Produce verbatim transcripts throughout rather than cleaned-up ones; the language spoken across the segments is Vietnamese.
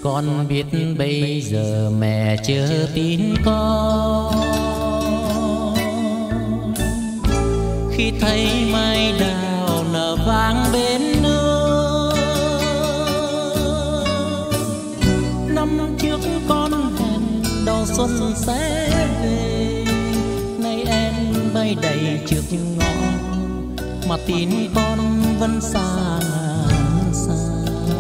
Con biết bây giờ mẹ chưa tin con, khi thấy mai đào nở vang bên nước. Năm trước con hẹn đầu xuân sẽ về, nay em bay đầy trước ngõ mà tin con vẫn xa ngàn xa.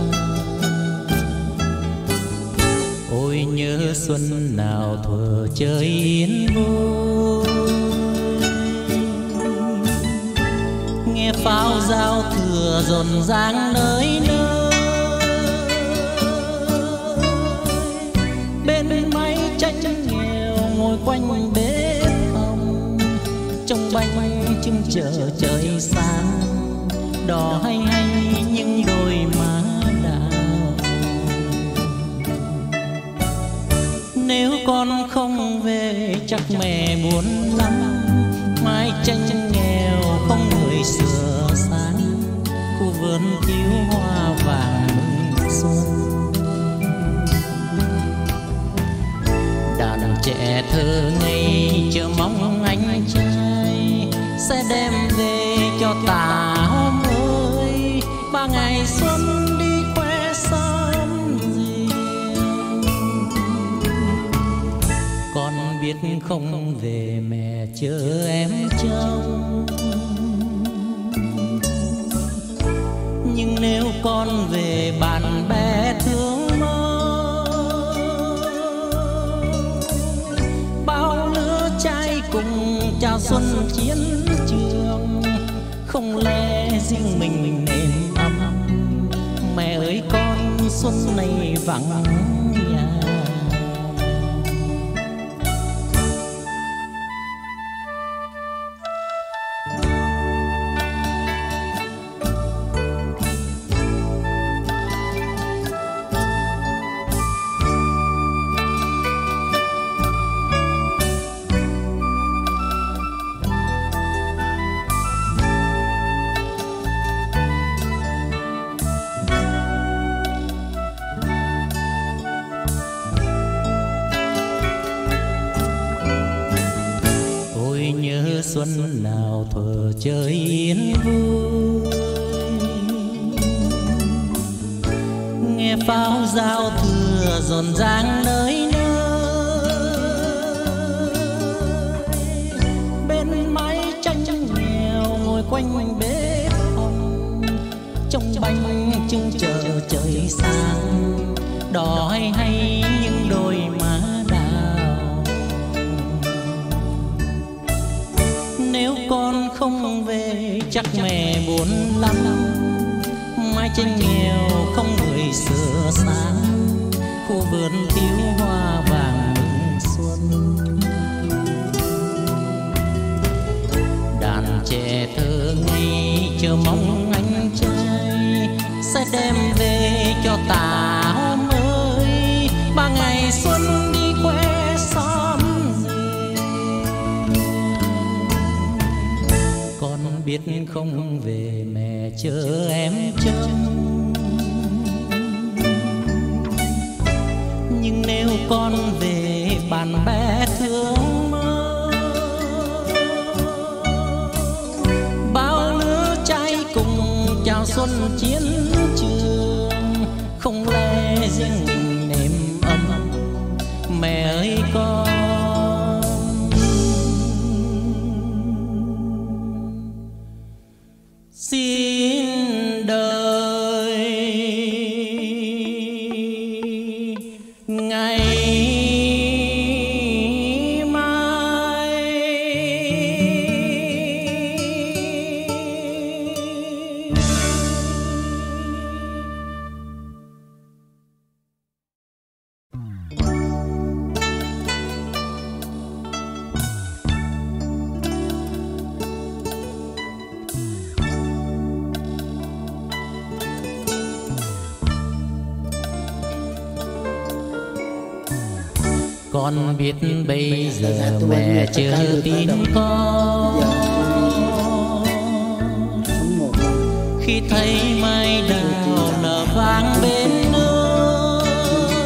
Ôi nhớ xuân nào thuở chơi yên vui, nghe pháo giao thừa rộn ràng nơi nơi. Bên máy tranh nghèo ngồi quanh bếp hồng, trong bánh trưng chờ trời sáng, đỏ hay hay những đôi má đào. Nếu con không về chắc mẹ buồn lắm, mái tranh nghèo không người sửa sáng, khu vườn thiếu hoa vàng mừng xuân. Đàn trẻ thơ ngây chờ mong anh trai sẽ đem về cho tà hôm ơi, ba ngày xuân đi khoe son riêng. Con biết không về mẹ chờ em trông, nhưng nếu con về bạn bè thương mơ, bao lứa trai cùng chào xuân chiến trường, không lẽ riêng mình êm ấm. Mẹ ơi con xuân này vắng nhà. Xuân nào thuở chơi yên vui, nghe pháo giao thừa rộn ràng nơi nơi. Bên máy tranh nghèo ngồi quanh bếp hồng, trong bánh trưng chờ trời sáng, đỏ hay hay những đôi má đào. Nếu con không về chắc mẹ buồn lắm, mái tranh nghèo không người sửa sáng, khu vườn thiếu hoa vàng mừng xuân. Đàn trẻ thơ ngây chờ mong anh trai sẽ đem về cho tà hôm ơi, ba ngày xuân đi khoe son. Con biết không về mẹ chờ em trông, nhưng nếu con về bạn bè thương mơ, bao lứa trai cùng chào xuân chiến trường, không lẽ riêng mình êm ấm. Mẹ ơi con xin đời ngày mai. Con biết bây giờ mẹ chưa tin con, khi thấy mai đào nở vang bên nước.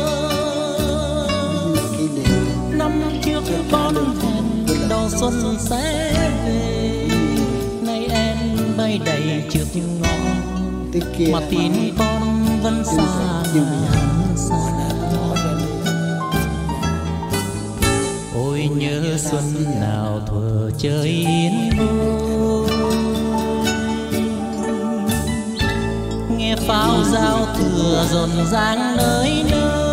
xuân sẽ về. Nay em bay đầy trước ngõ mà tin con vẫn xa ngàn xa. Ôi nhớ xuân nào thuở chơi yên vui, nghe pháo giao thừa rộn ràng nơi nơi.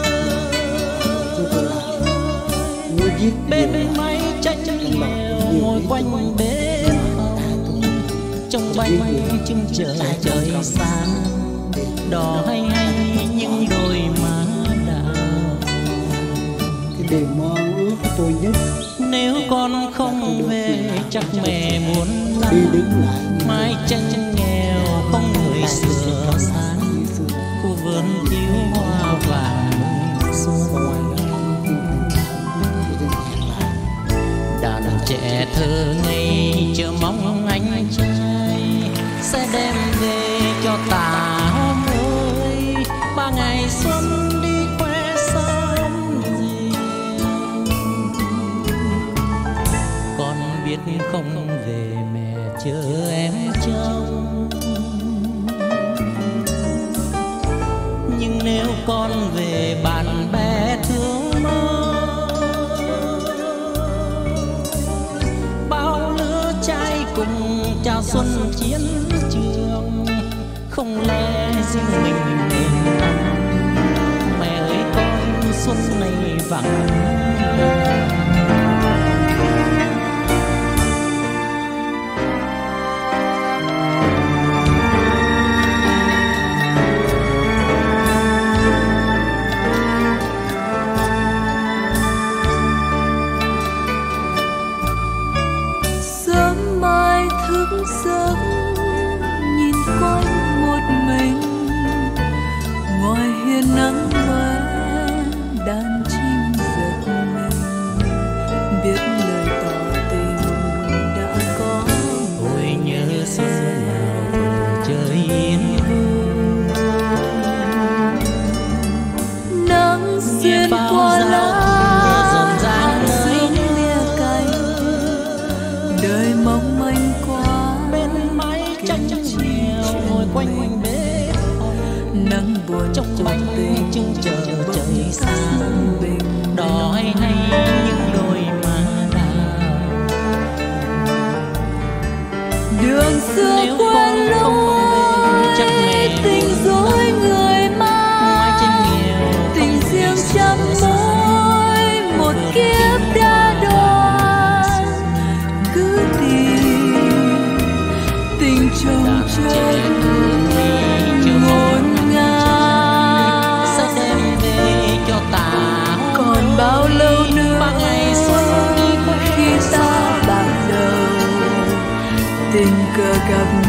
Bên máy tranh nghèo ngồi quanh bếp phòng, trong bánh trưng chờ trời sáng, đỏ hay hay những đôi má đào. Cái điều mong ước của tôi nhất, nếu con không về chắc mẹ muốn lắm. đi đứng lại mái tranh nghèo không người sửa sáng, khu vườn thiếu hoa vàng xuân. Đàn trẻ thơ ngây chờ mong anh trai sẽ đem về cho tà hôm ơi, ba ngày xuân đi khoe sớm gì. Con biết không về mẹ chờ em trông, nhưng nếu con về bạn bè thương mơ. Bao lứa trai cùng chào xuân chiến trường, không lẽ riêng mình nên năm. Mẹ ơi con xuân này vắng. Giấc nhìn quanh một mình, ngoài hiên nắng lóe đàn chim giật mình, biết lời tỏ tình đã có. Ôi nhớ xuân nào thuở trời yên vui, nắng xuyên qua lá rộn ràng nơi lia cánh, đời mong manh qua tranh nghèo ngồi quanh bếp phòng, nắng buồn trong bánh trưng chờ trời sáng, đỏ hay hay những đôi má đào. đường xưa qua lối tình dối người mang, tình riêng trăm mối một kiếp đã đoan. Cứ tìm tình chồng chân ngổn ngang, sẽ đem về cho ta. còn bao lâu nữa ba ngày xuân đi khi ta bạc đầu tình cờ gặp